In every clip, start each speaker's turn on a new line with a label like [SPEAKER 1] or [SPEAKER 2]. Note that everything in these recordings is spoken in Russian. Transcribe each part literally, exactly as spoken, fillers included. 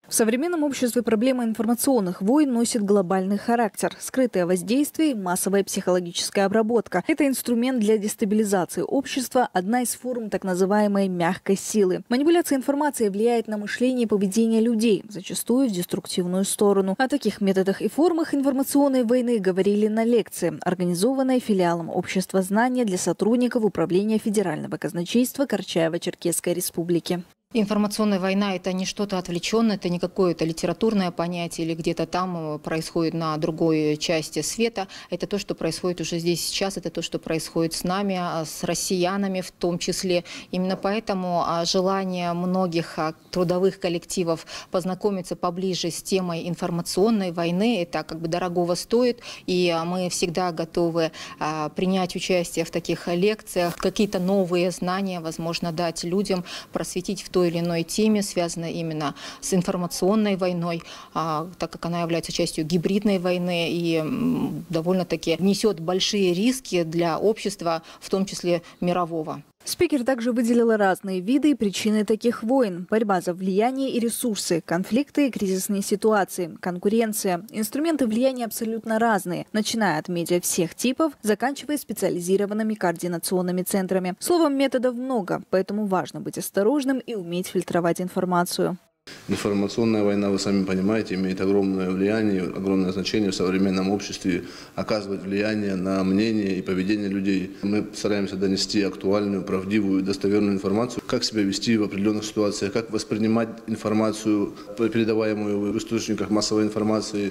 [SPEAKER 1] В современном обществе проблема информационных войн носит глобальный характер. Скрытое воздействие и массовая психологическая обработка – это инструмент для дестабилизации общества, одна из форм так называемой мягкой силы. Манипуляция информацией влияет на мышление и поведение людей, зачастую в деструктивную сторону. О таких методах и формах информационной войны говорили на лекции, организованной филиалом Общества знания для сотрудников Управления Федерального казначейства Карачаево-Черкесской Республики.
[SPEAKER 2] Информационная война – это не что-то отвлеченное, это не какое-то литературное понятие или где-то там происходит на другой части света. Это то, что происходит уже здесь сейчас, это то, что происходит с нами, с россиянами в том числе. Именно поэтому желание многих трудовых коллективов познакомиться поближе с темой информационной войны, это как бы дорогого стоит. И мы всегда готовы принять участие в таких лекциях, какие-то новые знания, возможно, дать людям, просветить в той или иной теме, связанной именно с информационной войной, а, так как она является частью гибридной войны и довольно-таки несет большие риски для общества, в том числе мирового.
[SPEAKER 1] Спикер также выделила разные виды и причины таких войн. Борьба за влияние и ресурсы, конфликты и кризисные ситуации, конкуренция. Инструменты влияния абсолютно разные, начиная от медиа всех типов, заканчивая специализированными координационными центрами. Словом, методов много, поэтому важно быть осторожным и уметь фильтровать информацию.
[SPEAKER 3] Информационная война, вы сами понимаете, имеет огромное влияние, огромное значение в современном обществе, оказывает влияние на мнение и поведение людей. Мы стараемся донести актуальную, правдивую, достоверную информацию, как себя вести в определенных ситуациях, как воспринимать информацию, передаваемую в источниках массовой информации.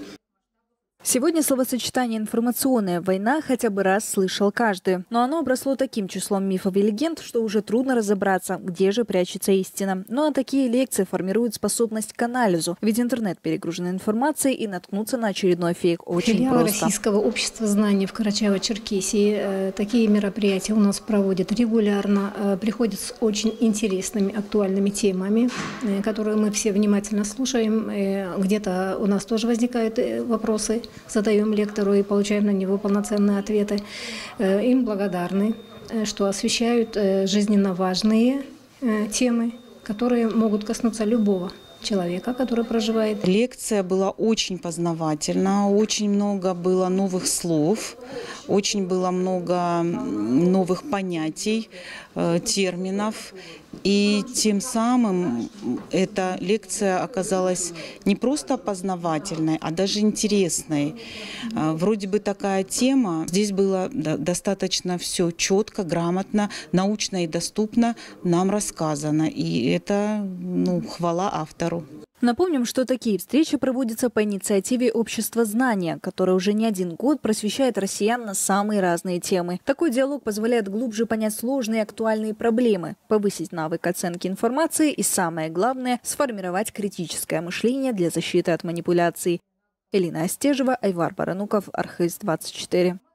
[SPEAKER 1] Сегодня словосочетание «информационная война» хотя бы раз слышал каждый. Но оно обросло таким числом мифов и легенд, что уже трудно разобраться, где же прячется истина. Ну а такие лекции формируют способность к анализу. Ведь интернет перегружен информацией, и наткнуться на очередной фейк очень
[SPEAKER 4] Филиал
[SPEAKER 1] просто.
[SPEAKER 4] Российского общества знаний в Карачаево-Черкесии такие мероприятия у нас проводят регулярно. Приходят с очень интересными, актуальными темами, которые мы все внимательно слушаем. Где-то у нас тоже возникают вопросы. Задаем лектору и получаем на него полноценные ответы. Им благодарны, что освещают жизненно важные темы, которые могут коснуться любого человека, который проживает.
[SPEAKER 5] Лекция была очень познавательна, очень много было новых слов, очень было много новых понятий, терминов. И тем самым эта лекция оказалась не просто познавательной, а даже интересной. Вроде бы такая тема. Здесь было достаточно все четко, грамотно, научно и доступно нам рассказано. И это, ну, хвала автору.
[SPEAKER 1] Напомним, что такие встречи проводятся по инициативе Общества знания, которое уже не один год просвещает россиян на самые разные темы. Такой диалог позволяет глубже понять сложные и актуальные проблемы, повысить навык оценки информации и, самое главное, сформировать критическое мышление для защиты от манипуляций. Элина Остежева, Айвар Барануков, Архыз двадцать четыре.